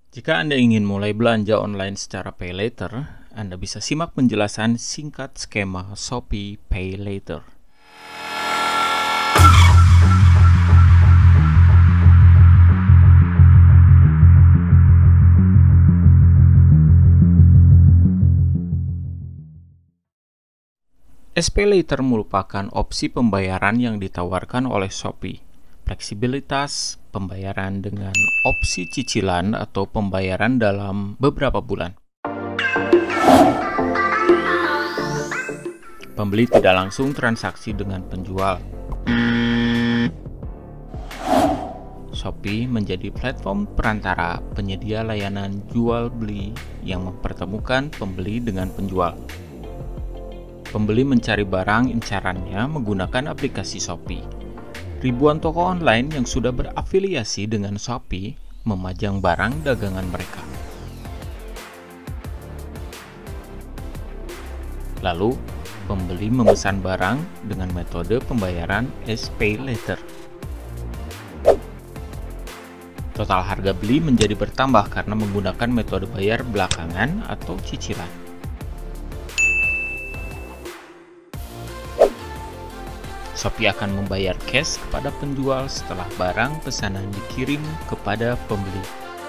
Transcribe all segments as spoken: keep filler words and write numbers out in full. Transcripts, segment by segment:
Jika Anda ingin mulai belanja online secara Pay Later, Anda bisa simak penjelasan singkat skema Shopee Pay Later. S P Later merupakan opsi pembayaran yang ditawarkan oleh Shopee. Fleksibilitas pembayaran dengan opsi cicilan atau pembayaran dalam beberapa bulan. Pembeli tidak langsung transaksi dengan penjual. Shopee menjadi platform perantara penyedia layanan jual beli yang mempertemukan pembeli dengan penjual. Pembeli mencari barang incarannya menggunakan aplikasi Shopee. Ribuan toko online yang sudah berafiliasi dengan Shopee memajang barang dagangan mereka. Lalu, pembeli memesan barang dengan metode pembayaran S Pay Later. Total harga beli menjadi bertambah karena menggunakan metode bayar belakangan atau cicilan. Shopee akan membayar cash kepada penjual setelah barang pesanan dikirim kepada pembeli.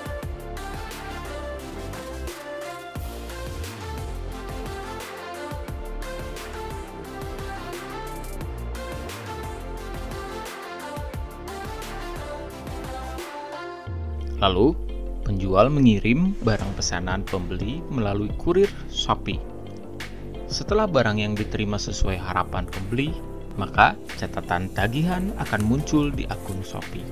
Lalu, penjual mengirim barang pesanan pembeli melalui kurir Shopee. Setelah barang yang diterima sesuai harapan pembeli, maka catatan tagihan akan muncul di akun Shopee.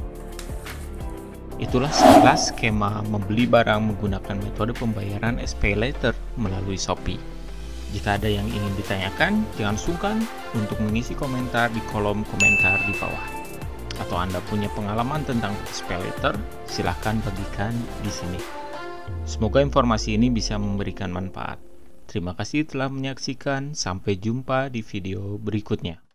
Itulah sekilas skema membeli barang menggunakan metode pembayaran S Pay Later melalui Shopee. Jika ada yang ingin ditanyakan, jangan sungkan untuk mengisi komentar di kolom komentar di bawah. Atau Anda punya pengalaman tentang S Pay Later, silahkan bagikan di sini. Semoga informasi ini bisa memberikan manfaat. Terima kasih telah menyaksikan, sampai jumpa di video berikutnya.